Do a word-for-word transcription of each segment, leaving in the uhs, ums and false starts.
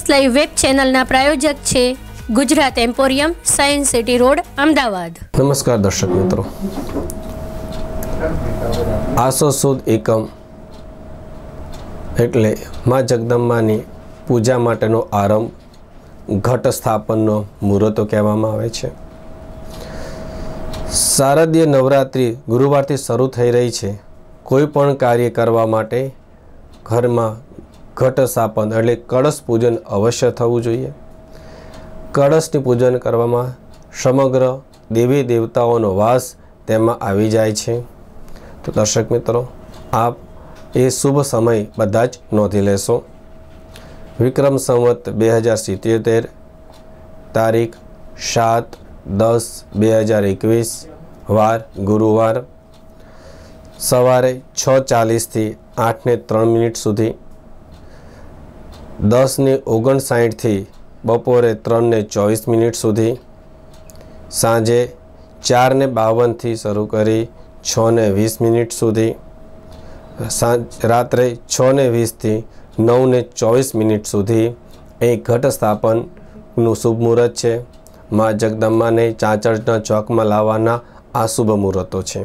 Live web ચેનલના પ્રાયોજક છે Gujarat emporium, science city road, Ahmedabad. નમસ્કાર દર્શક મિત્રો, આસો સુદ એકમ એટલે માં જગદંબાની પૂજા માટેનો આરંભ ઘટ સ્થાપનનો મુહૂર્તો કહેવામાં આવે છે। શારદીય નવરાત્રિ ગુરુવારથી શરૂ થઈ રહી છે। કોઈ પણ કાર્ય કરવા માટે ઘરમાં ઘટ સ્થાપન એટલે કળશ પૂજન અવશ્ય થવું જોઈએ। કળશની પૂજન કરવામાં સમગ્ર દેવી દેવતાઓનો વાસ તેમાં આવી જાય છે। તો દર્શક મિત્રો, આપ એ શુભ સમય બધા જ નોંધી લેશો। વિક્રમ સંવત બે હજાર સિત્યોતેર, તારીખ સાત દસ બે હજાર એકવીસ, વાર ગુરુવાર, સવારે છ ચાલીસથી આઠને ત્રણ મિનિટ સુધી, દસને ઓગણસાઠથી બપોરે ત્રણને ચોવીસ મિનિટ સુધી, સાંજે ચારને બાવનથી શરૂ કરી છને વીસ મિનિટ સુધી, સાંજ રાત્રે છને વીસથી નવને ચોવીસ મિનિટ સુધી એ ઘટ સ્થાપનનું શુભ મુહૂર્ત છે। મા જગદંબાને ચાંચળના ચોકમાં લાવવાના આ શુભ મુહૂર્તો છે।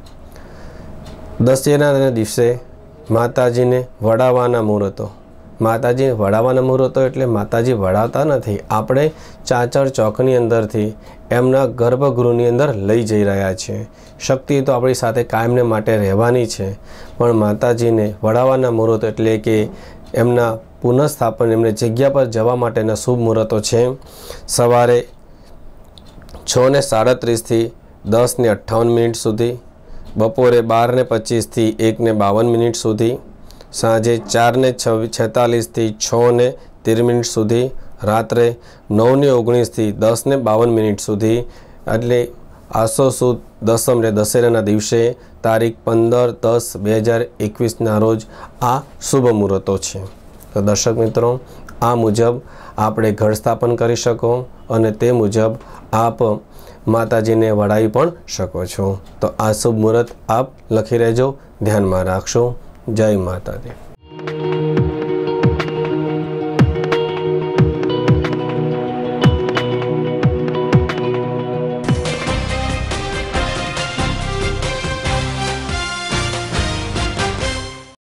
દશેરાના દિવસે માતાજીને વડાવવાના મુહૂર્તો। માતાજીને વડાવવાના મુહૂર્તો એટલે માતાજી વડાવતા નથી, આપણે ચાંચળ ચોકની અંદરથી એમના ગર્ભગૃહની અંદર લઈ જઈ રહ્યા છીએ। શક્તિ તો આપણી સાથે કાયમને માટે રહેવાની છે, પણ માતાજીને વડાવવાના મુહૂર્તો એટલે કે એમના પુનઃસ્થાપન, એમને જગ્યા પર જવા માટેના શુભ મુહૂર્તો છે। સવારે છ ને સાડત્રીસથી દસ ને અઠ્ઠાવન મિનિટ સુધી, બપોરે બાર ને પચીસથી એક ને બાવન મિનિટ સુધી, સાંજે ચાર ને છેતાલીસથી છ ને તેર મિનિટ સુધી, રાત્રે નવ ને ઓગણીસથી દસ ને બાવન મિનિટ સુધી, એટલે આસો સુદ દસમ એટલે દશેરાના દિવસે તારીખ પંદર દસ બે હજાર એકવીસના રોજ આ શુભ મુહૂર્તો છે। તો દર્શક મિત્રો, આ મુજબ આપણે ઘટ સ્થાપન કરી શકો અને તે મુજબ આપ માતાજીને વડાવી પણ શકો છો। તો આ શુભ મુહૂર્ત આપ લખી રહેજો, ધ્યાનમાં રાખશો। જય માતાજી।